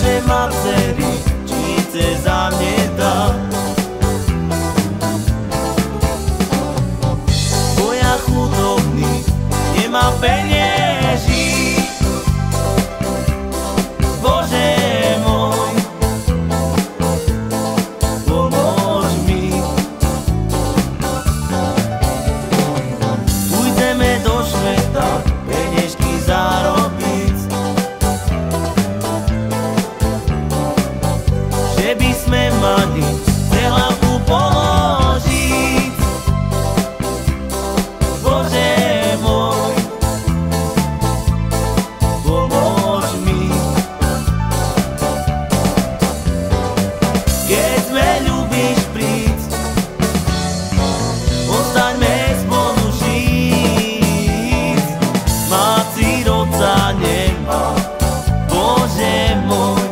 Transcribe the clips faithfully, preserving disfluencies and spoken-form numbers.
že ma dcery číce za mne dá. Bo ja chudobný, nemám penieží. Bože môj, pomôž mi. Pôjdeme do sveta peniežky zarobiť, že by sme mali hlavu položiť. Bože môj, pomôž mi. Keď sme ľubíš príď, ostaňme spolu žiť. Mať sirotca nemá, Bože môj.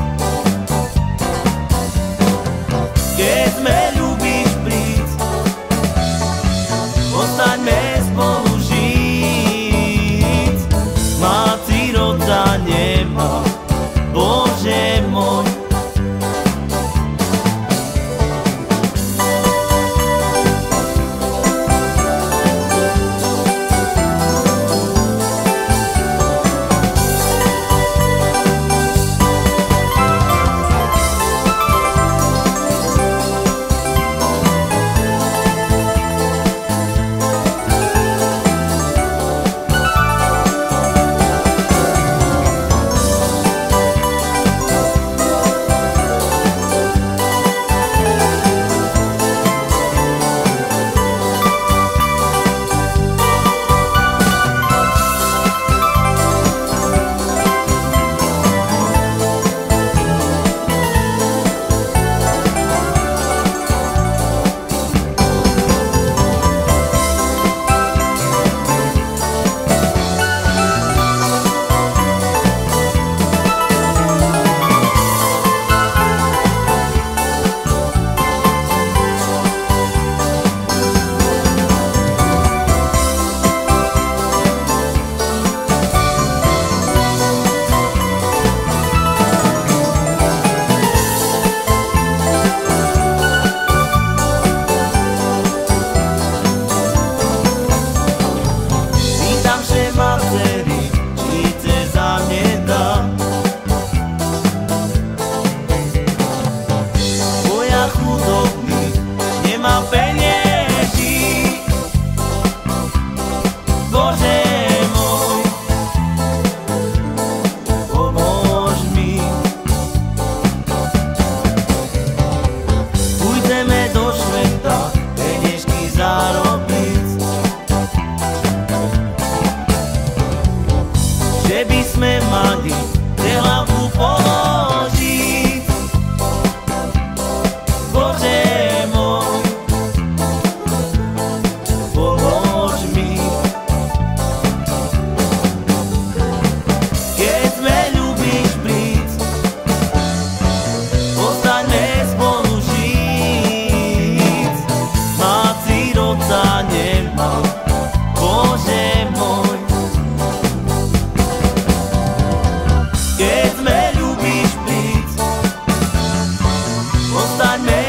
Keď sme ľubíš príď, ostaňme spolu žiť. Mať sirotca nemá, Bože môj. Chudobný, nemám penieží. Bože môj, pomôž mi. Pôjdeme do sveta peniežky zarobiť, že by sme mali hlavu položiť. Bože môj, pomôž mi. Keď sme ľubíš príď, ostaňme spolu žiť. Mať sirotca nemá, Bože môj. Keď sme ľubíš príď, ostaňme